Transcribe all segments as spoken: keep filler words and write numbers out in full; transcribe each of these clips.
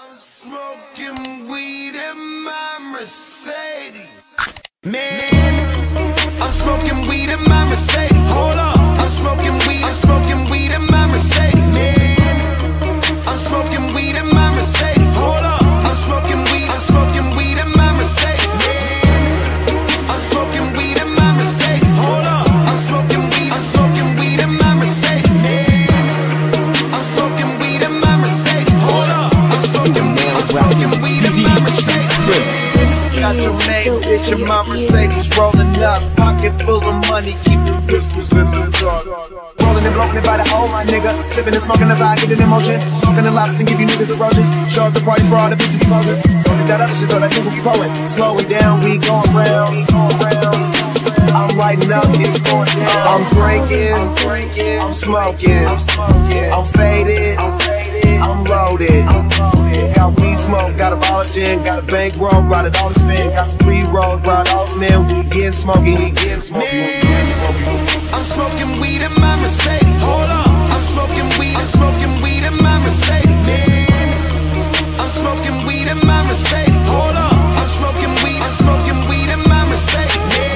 I'm smoking weed in my Mercedes. Man, I'm smoking weed in my Mercedes. Hold up, I'm smoking weed. I'm smoking weed in my Mercedes. Man, I'm smoking weed in my Mercedes. Hold up, I'm smoking weed. I'm smoking weed in my Mercedes. Man, I'm smoking weed in my Mercedes. Hold up, I'm smoking weed. I'm smoking weed in my Mercedes. Man, I'm smoking weed in my Mercedes. Hold up, I'm smoking weed. I'm smoking weed in my Mercedes. Got your main bitch in my Mercedes rolling up, pocket full of money, keeping pistols in the truck. Rolling and blowing by the hole, my nigga. Sipping and smoking as I get an emotion. Smoking the lots and give you niggas the roaches. Show up the price for all the bitches you poses. Don't do that other shit, though that nigga be pulling. Slowing down, we going round, we going round. I'm lighting up, it's going down. I'm drinking, I'm drinking, I'm smoking, I'm smoking, I'm faded, I'm faded, I'm loaded, I'm loaded. Got weed smoke, got a bottle of gin, got a bankroll, brought it all to spin. Got some pre-roll, brought all the men. We getting smoky, we getting smoky, we getting smoky. I'm smoking weed in my Mercedes. Hold up, I'm smoking weed. I'm smoking weed in my Mercedes. Man, I'm smoking weed in my Mercedes. Hold up, I'm smoking weed. I'm smoking weed in my Mercedes.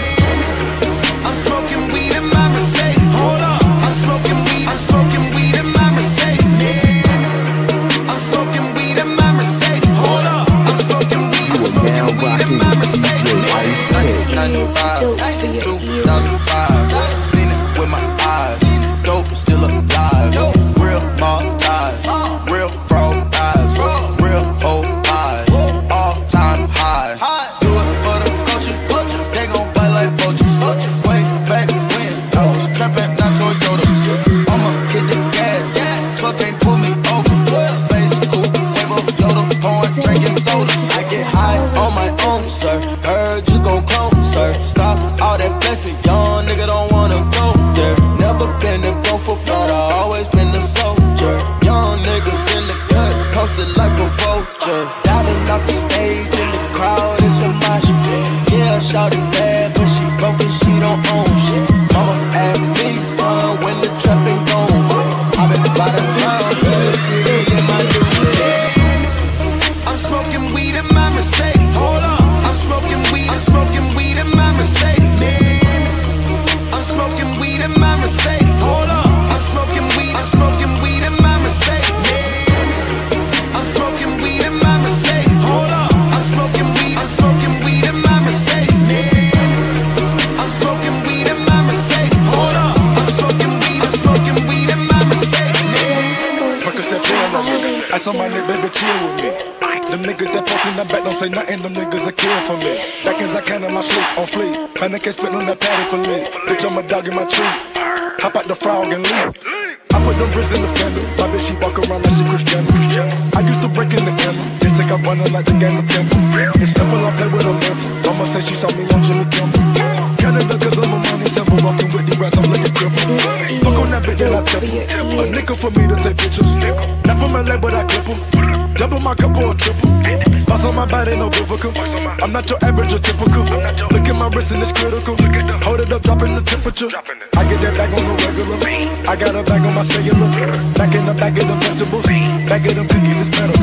Man, I'm smoking weed in my Mercedes. Hold up, I'm smoking weed. I'm smoking weed in my Mercedes. Man, I'm smoking weed in my Mercedes. Hold up, I'm smoking weed. I'm smoking weed in my Mercedes. ninety-five, two thousand five, seen it with my eyes, dope still alive, real mob ties, real fraud eyes, real old eyes, all time high, do it for the culture, they gon' bite like vultures, way back when I was trapping, not Toyota, I'ma hit the gas, truck can't pull me over, space cool, Quavo, Yoda, pouring, drinking soda, I get high on my own, sir, heard you gon' clone, sir, stop all that blessing, young nigga don't wanna go there, never been a gopher, but I always been a soldier, young niggas in the gut, posted like a vulture, diving off the stage in the crowd, it's a mosh pit, yeah, shawty bad, but she broke and she don't own shit, mama asked me, son, when the trap ain't gone, I been by the ground, in the city, in my new place. I'm smoking weed in my Mercedes. Hold up, I'm smoking weed. I'm smoking weed in my Mercedes. Man, I'm smoking weed in my Mercedes. Hold up, I'm smoking weed. I'm smoking weed in my Mercedes. Man, I'm smoking weed in my Mercedes. Hold up, I'm smoking weed. I'm smoking weed in my Mercedes. Man, I'm smoking weed in my Mercedes. Hold up, I'm smoking weed. I'm smoking weed in my Mercedes. Man, Percocet pill on me. I saw my nigga, baby, chill with me. Them niggas that post in the back don't say nothing, them niggas are killing for me. Back as I can in my sleep, on fleek. Honey can't spit on that patty for me. Bitch, I'm a dog in my tree. Hop out the frog and leave. I put them bricks in the fender. My bitch, she walk around like she Cristiano. I used to break in the camera. Then take off running like the game of temple. It's simple, I play with a mantle. Mama say she saw me on Jimmy Kimmel. Canada, cause I'm a money symbol. Walking with the rats, I'm looking crippled. Fuck on that bitch, then I triple. A nickel for me to take pictures. Not from L A, but I clip 'em. Double my cup or a triple. Boss on my body, no biblical. I'm not your average or typical. Look at my wrist and it's critical. Hold it up, dropping the temperature. I get that bag on the regular. I got a bag on my cellular. Back in the bag of the vegetables. Bag of them cookies, it's metal.